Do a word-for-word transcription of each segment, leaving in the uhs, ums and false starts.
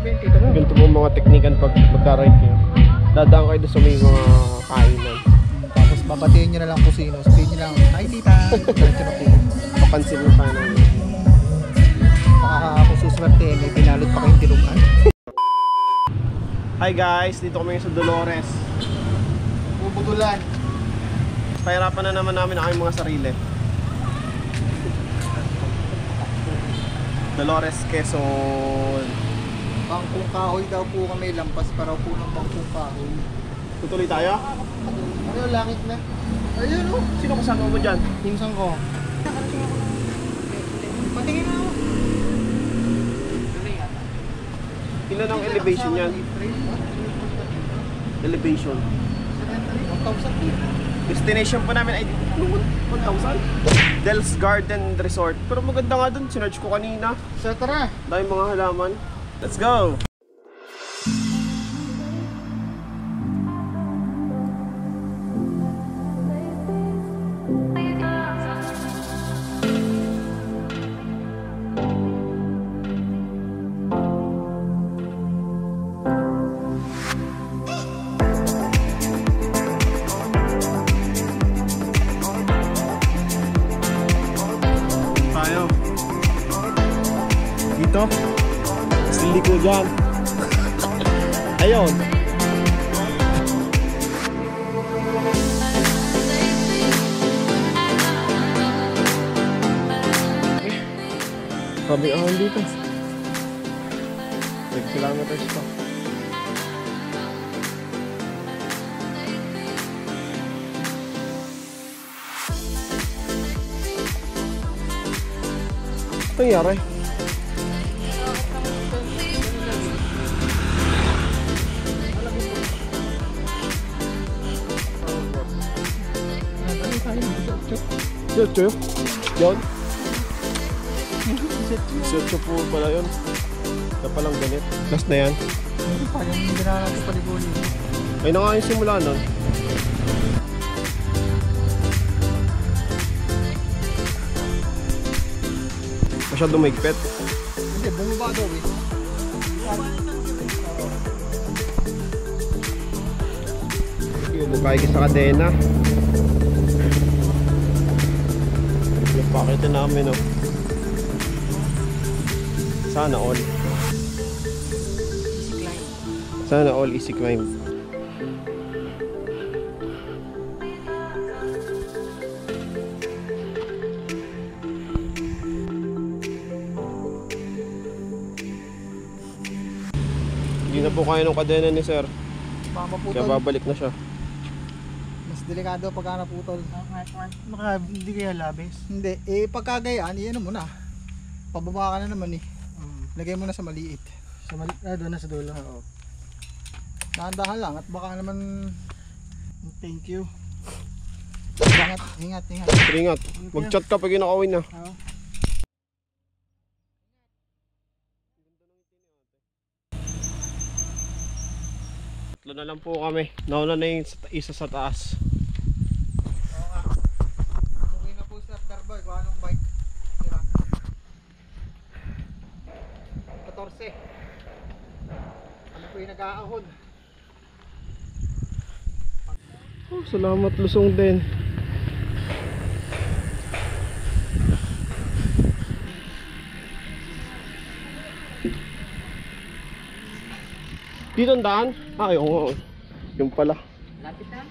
Ganito po mga teknikan pag magka-ride nyo. Dadaan kayo doon sa may mga kainan. Tapos babatiin nyo na lang kung sino. Sabihin nyo lang, ay tita. Diretso na po. Papansin mo pa naman. Baka ako suswerte, may pinalot pa kayong tilugan. Hi guys, dito kami sa Dolores. Bubutulan. Pahirapan na naman namin ang aming mga sarili. Dolores, Quezon. Bangkong kahoy daw po kami, lampas pa raw po ng bangkong kahoy. Tutuloy tayo? Ano yung langit na? Ayun o. Sino kasama mo dyan? Pinsan ko. Patingin na ako. Ilan ang elevation yan? Elevation. one thousand feet. Destination po namin ay one thousand? Del's Garden Resort. Pero maganda nga dun, sinerge ko kanina. So tara. Dahil mga halaman. Let's go! Tayo. Dito. Sili ko dyan. Ayun. Sabi ahon dito. five kilometers pa. Ito nangyari. Siyotso yun? Yun? Siyotso po pala yun. Na palang ganit. Last na yan. Hindi pa, yung ginagawa ko paliguli. Ay na nga yung simula nun. Masyado maigpit. Hindi, bumaba daw eh. Bukay sa kadena. Yung pakita namin, oh. Sana all. Sana all easy climb. Hindi na po kaya ng kadena ni sir. Baka maputol. Kaya babalik na siya. Mas delikado pagka naputol. Maka, hindi kaya labis? Hindi, eh pagkagayaan, iyan mo na. Pababa ka na naman eh. Mm. Lagay mo na sa maliit. Sa mali ah, doon na sa dulo. Oo. Dahan-dahan lang at baka naman. Thank you. Ingat, ingat, ingat. Ingat. Mag-chat ka pag inakawin na. Oo. Tatlo na lang po kami. Nauna na yung isa sa taas. Oo nga. Okay na po sa Darboy, kung anong bike. Tira. fourteen. Ano po yung nag-aahon? Oh, salamat, lusong din. Dito ang daan? Ah, yung, yung pala. Lapit na.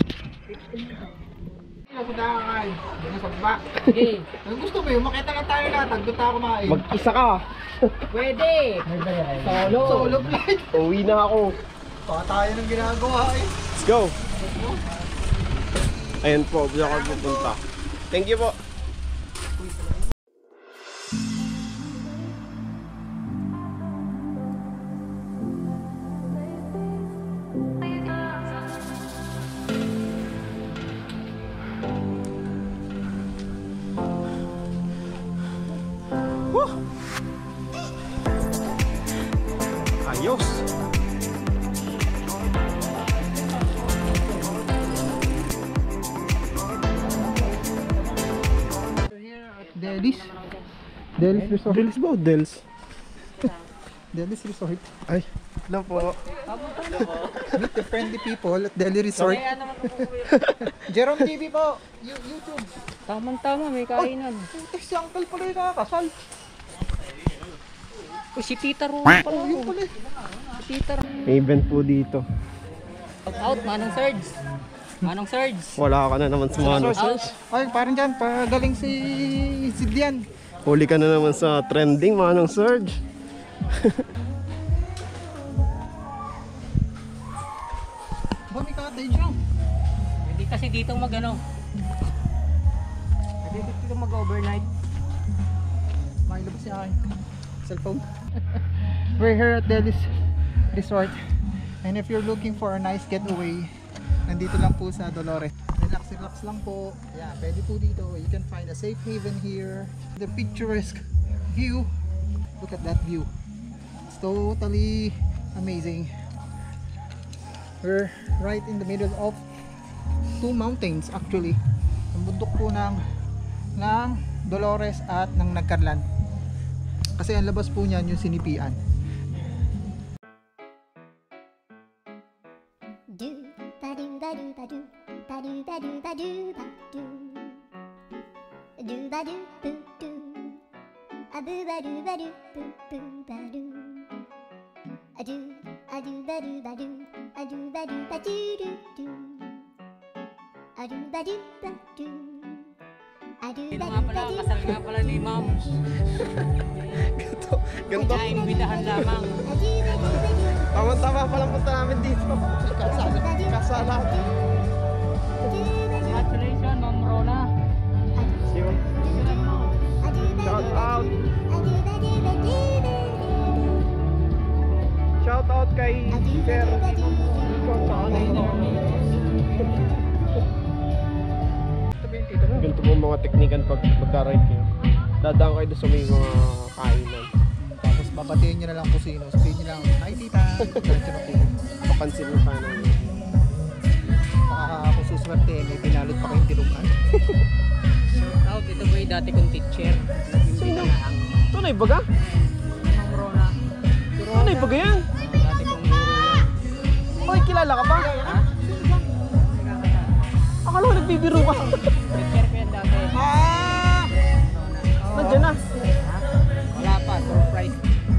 Napunta ka kain. Doon sa baba. Ang gusto mo yung makita ka tayo lahat. Doon tayo kumain. Mag-isa ka. Pwede! Solo! Solo flight. Uwi na ako. Baka tayo ng ginagawa eh. Let's go. Ayan po, diyan ako pupunta. Thank you po. Woo! Ayos. Delis. Delis Resort. Dels ba o Dels? Delhi's Resort. Ay, hello po. Meet the friendly people at Delhi Resort. Jerome T V po, You- YouTube. Tamang-tama, may kainan. Eh, si Uncle pala yung nakakasal. Oh, si Tita Ro pala. Oh, yun pala. eh. Si Tita Ro. May event po dito. Out, out, Manong Serge. Manong Serge. Wala ka na naman sa mga Out. Ay, parang dyan, pagaling si Sidlian. Huli ka na naman sa trending, Manong Serge. Ba, may cottage no? Hindi kasi dito mag ano. Hindi dito mag-overnight. Makilabas siya akin. Cellphone. We're here at Delhi's Resort. And if you're looking for a nice getaway, nandito lang po sa Dolores. Relax, relax lang po. Yeah, pwede po dito. You can find a safe haven here. The picturesque view. Look at that view. It's totally amazing. We're right in the middle of two mountains actually. Ang bundok po ng, ng Dolores at ng Nagcarlan. Kasi ang labas po niyan yung Sinipian. Do ba do ba do ba do ba do ba do ba do ba do do ba do boo do a boo ba do ba do boo boo ba do a do a do ba do ba do a do ba do ba do do do a do ba do ba do a do Dito ba nga do pala, ba do kasal nga pala ni Ma'am. Ganto. Ganto. Kaya imbitahan lamang. a do ba do ba do Tama-tama palang punta namin dito. kasala Kasala. Congratulations, Ma'am Rona. Yun. Shout out. Shout out kay Sir. Ikaw sa ano. Ganito po mga teknikan pag magka-ride kayo. Dadaan kayo doon sa may mga kainan. Tapos babatiin nyo na lang kung sino. Sabihin nyo lang, hi tita. Diretso na po. Papansin mo pa namin. Baka kung suswerte, may pinalot pa kayong tinugan. Shout out, ito po yung dati kong teacher. Sino? Tunay baga? Ma'am Rona. Tunay baga yan? Dati kong guro yan. Hoy, kilala ka pa? Ha? Akala ko nagbibiro ka. Teacher ko yan dati. Ah! Nandiyan na. Ha? Wala pa, surprise.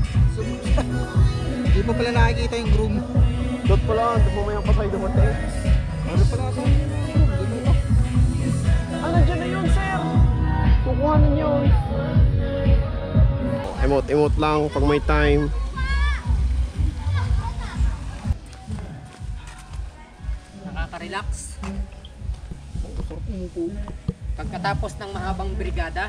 Hindi pa pala nakikita yung groom. Dot pala, doon mo may ang pasay dumatay. Ano pala ito? Groom ito. Ah, nandiyan na yun, sir. Kukuhanin yun. Emote-emote lang pag may time. Nakaka-relax. Pagkatapos ng mahabang brigada,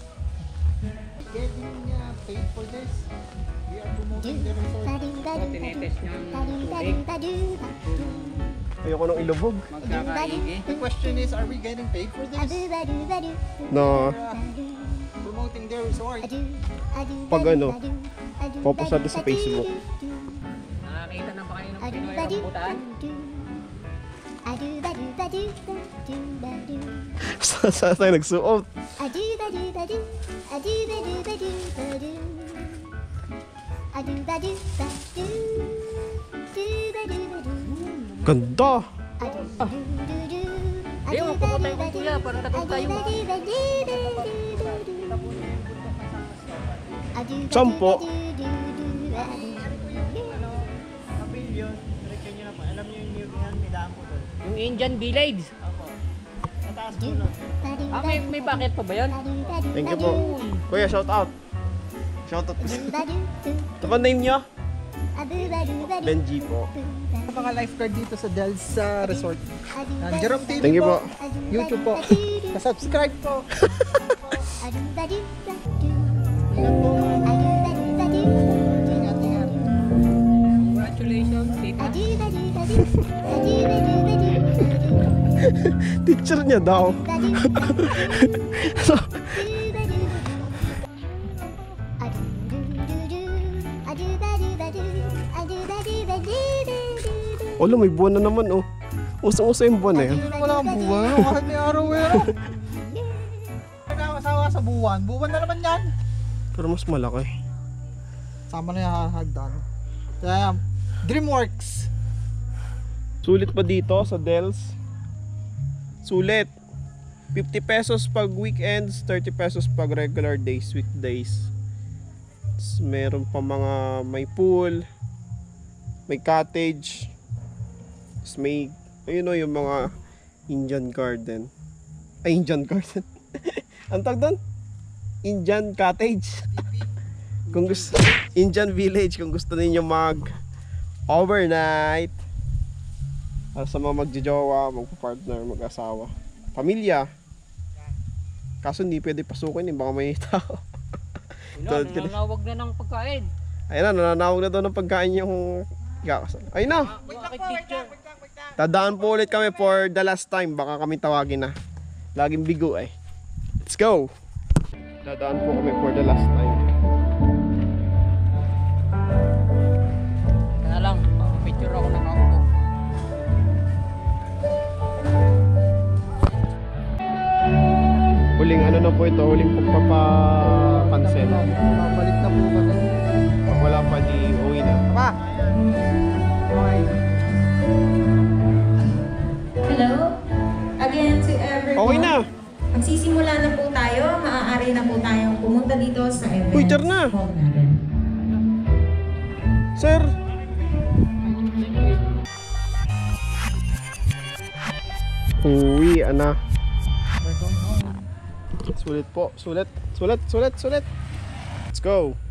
Getting uh, paid for this. We are promoting the resort. o tinetest nyo ang tubig, Ayoko nang ilubog. magkakaigi. The question is, are we getting paid for this? No, Uh, promoting their resort. pag ano, papasado sa Facebook. Nakakita na ba kayo ng Pinoy rambutan? Saan saan tayo nagsuot? Ganda! Hindi, huwag pumatay ko kuya, parang tatong tayo. Sampo. Pavilion, direksyon nyo na po. Alam nyo yung new yan, may daan po doon. Yung Indian Village. Sa taas po na. Ah, may, may bucket pa ba yan? Thank you po. Kuya, shout out. Shout out. Ito ba name nyo? Benji po. Mga lifeguard dito sa Del's uh, Resort. Uh, Jerome T V Thank you po. YouTube po. Subscribe po. Ingat po. Ingat, ingat. Congratulations, tita. Teacher niya daw. Wala, may buwan na naman oh. Usang-usa yung buwan na yan. Wala kang buwan. Kahit may araw eh. Nagkakasawa sa buwan. Buwan na naman yan. Pero mas malaki. Sama na yung hagdan. Kaya, Dreamworks. Sulit pa dito sa Dells? Sulit. fifty pesos pag weekends, thirty pesos pag regular days, weekdays. Tapos meron pa mga may pool, may cottage. Tapos may, ayun o, yung mga Indian garden. Ay, Indian garden. Ang tawag doon? Indian cottage. Kung gusto, Indian village, kung gusto ninyo mag overnight. Para sa mga magjojowa, magpa-partner, mag-asawa. Pamilya. Kaso hindi pwede pasukin, eh, baka may tao. Wala, nananawag na ng pagkain. Ayun na, nananawag na daw ng pagkain yung kakasal. Ayun na! Bakit teacher? Tadaan po ulit kami for the last time. Baka kami tawagin na. Laging bigo eh. Let's go! Tadaan po kami for the last time. Kaya lang, picture ako nakaupo. Huling ano na po ito, huling pagpapapansin. Babalik na po kami. Pag wala pa, di uwi na. Pa! Okay. Hello? Again to everyone. Okay na! Magsisimula na po tayo. Maaari na po tayong pumunta dito sa event. Uy, tara na! hall natin. Sir! Uwi, ana. Sulit po, sulit, sulit, sulit, sulit. Let's go!